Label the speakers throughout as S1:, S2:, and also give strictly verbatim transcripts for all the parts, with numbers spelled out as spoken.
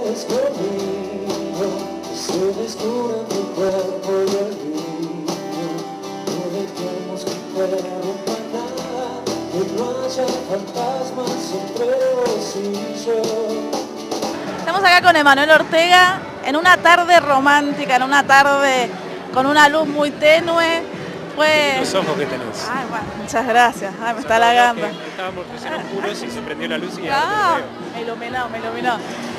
S1: quedes conmigo, que se descubra tu cuerpo y el mío. No dejemos que interrumpa nada, que no haya fantasmas entre vos y yo.
S2: Estamos acá con Emanuel Ortega en una tarde romántica, en una tarde con una luz muy tenue. Fue...
S3: Los ojos que tenés.
S2: Ay, bueno, muchas gracias. Ay, me está halagando.
S3: Estábamos recién oscuros y se prendió la luz y
S2: ah,
S3: ahora
S2: me iluminó, me iluminó.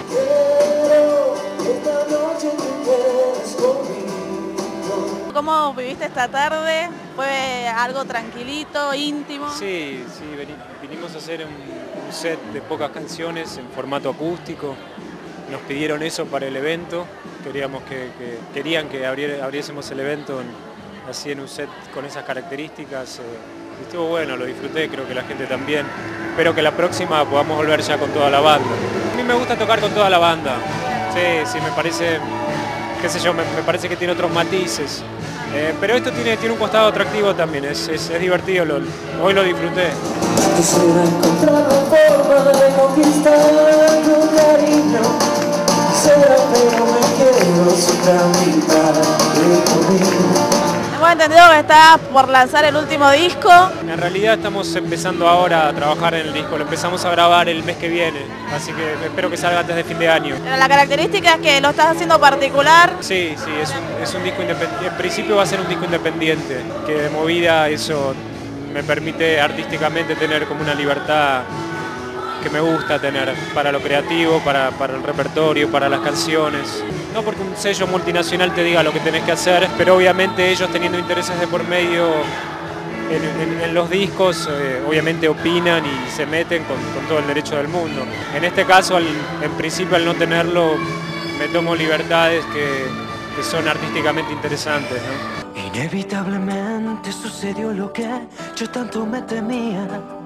S1: Quiero que esta noche te quedes conmigo.
S2: ¿Cómo viviste esta tarde? ¿Fue algo tranquilito, íntimo?
S3: Sí, sí, vinimos a hacer un, un set de pocas canciones en formato acústico. Nos pidieron eso para el evento. Queríamos que, que querían que abrier, abriésemos el evento en, así en un set con esas características. Eh, estuvo bueno, lo disfruté, creo que la gente también. Espero que la próxima podamos volver ya con toda la banda. A mí me gusta tocar con toda la banda. Sí, sí, me parece, qué sé yo, me, me parece que tiene otros matices. Eh, pero esto tiene, tiene un costado atractivo también, es, es, es divertido, lo, hoy lo disfruté.
S1: Quisiera encontrar la forma de conquistar tu cariño. Quisiera, pero me quedo sin caminar conmigo.
S2: Hemos entendido que estás por lanzar el último disco.
S3: En realidad estamos empezando ahora a trabajar en el disco, lo empezamos a grabar el mes que viene, así que espero que salga antes de fin de año.
S2: Pero la característica es que lo estás haciendo particular.
S3: Sí, sí, es un, es un disco independiente, en principio va a ser un disco independiente, que de movida eso me permite artísticamente tener como una libertad que me gusta tener para lo creativo, para, para el repertorio, para las canciones. No porque un sello multinacional te diga lo que tenés que hacer, pero obviamente ellos teniendo intereses de por medio en, en, en los discos, eh, obviamente opinan y se meten con, con todo el derecho del mundo. En este caso, al, en principio al no tenerlo, me tomo libertades que, que son artísticamente interesantes, ¿no?
S1: Inevitablemente sucedió lo que yo tanto me temía.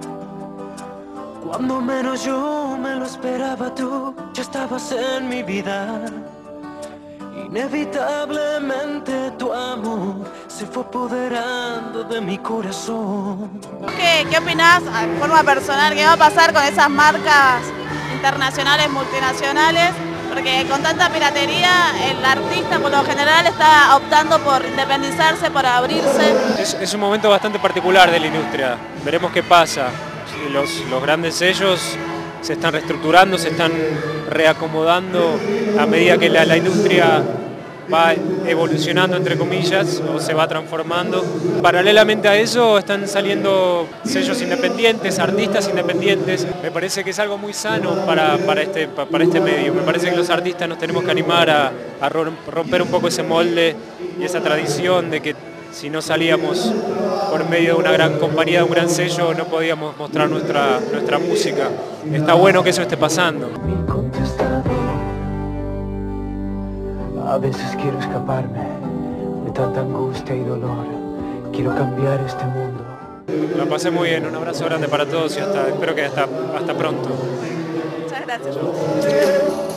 S1: Cuando menos yo me lo esperaba, tú ya estabas en mi vida. Inevitablemente tu amor se fue apoderando de mi corazón.
S2: ¿Qué, qué opinás de forma personal? ¿Qué va a pasar con esas marcas internacionales, multinacionales? Porque con tanta piratería, el artista por lo general está optando por independizarse, por abrirse.
S3: Es, es un momento bastante particular de la industria. Veremos qué pasa. Los, los grandes sellos se están reestructurando, se están reacomodando a medida que la, la industria va evolucionando, entre comillas, o se va transformando. Paralelamente a eso están saliendo sellos independientes, artistas independientes. Me parece que es algo muy sano para, para, este, para este medio. Me parece que los artistas nos tenemos que animar a, a romper un poco ese molde y esa tradición de que si no salíamos por medio de una gran compañía, de un gran sello, no podíamos mostrar nuestra, nuestra música. Está bueno que eso esté pasando.
S1: Mi contestador. A veces quiero escaparme de tanta angustia y dolor. Quiero cambiar este mundo.
S3: La pasé muy bien, un abrazo grande para todos y hasta, espero que hasta, hasta pronto.
S2: Muchas gracias.